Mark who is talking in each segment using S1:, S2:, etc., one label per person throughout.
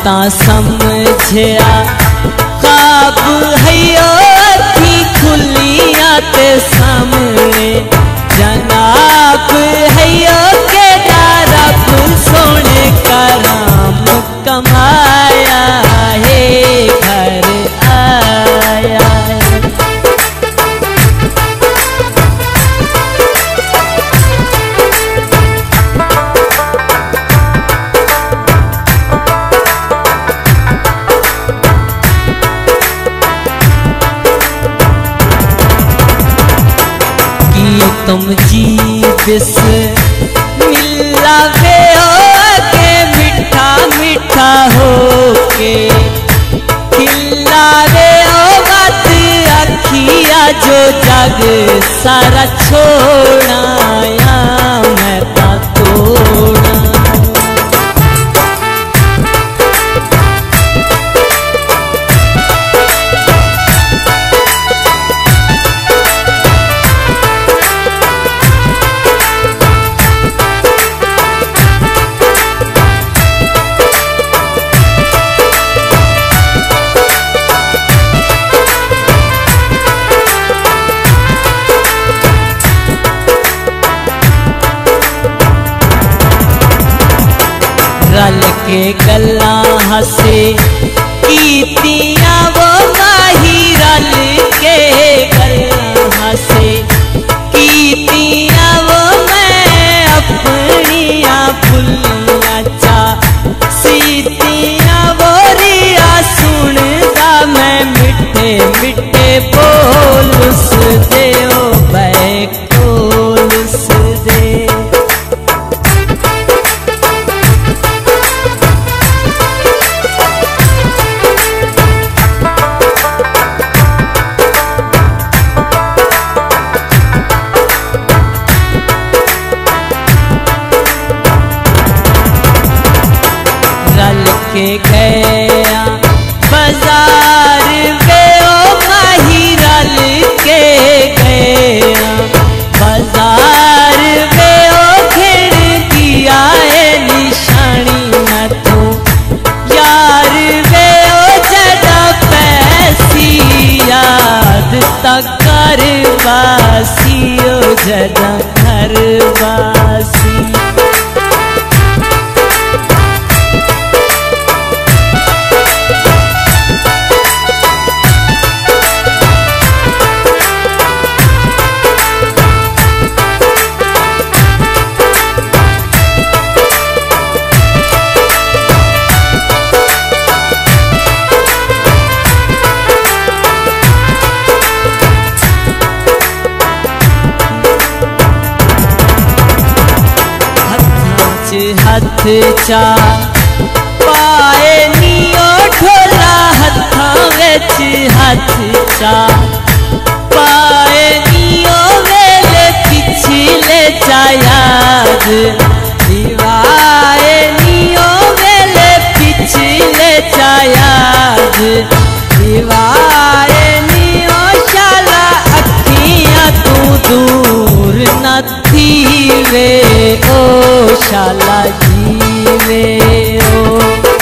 S1: ता समझया ख्वाब हैयो अखी खुलिया ते सामने जनाब हैयो के रब सोने कराम कमाया है घर आया कि तुम जी बिस मिला वे के मीठा मीठा हो के खिलावे ओ बात अखिया जो जग सारा छोड़ाया मैं ता तोड़ा रल के गल्ला हसे कीतियां वो माही रल के गल्ला हसे कीतियां वो मैं अपनिया भुलिया चा सीतियां वो रिया सुनदा मैं मिठे मिठे बोल उस दे ओ बैकोल उस दे रल के गया बाजार वे ओ माही रल के गया बाजार वे ओ घेर दिया है निशानी न तू यार वे ओ जदा पैसी याद तक करवासी ओ जदा करवासी हथ चा पाए नियो ढोला हथा विच हथ चा पाए नियो वेले पिछले चा याद दिवाए नियो वेले पिछले चा याद दिवाए नियो शाला अखियां तू दूर न थी वे ओ शाला जीवे ओ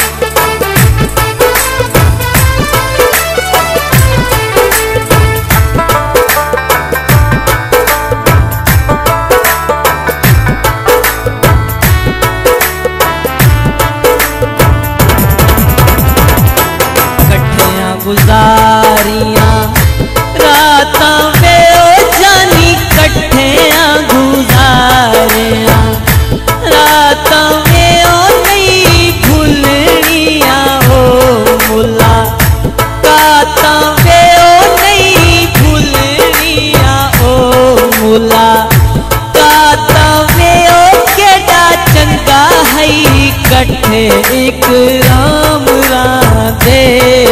S1: कठिया गुजारियां रातां वे ओ जानी कठिया गुजारियां रातां में ओ नहीं भूलनिया ओ मुला कातां में ओ नहीं भूलनिया ओ मुला कातां में ओ केड़ा चंगा है कठे एक राम राधे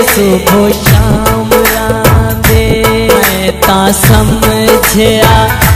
S1: सुबह शाम राधे मैं ता समझया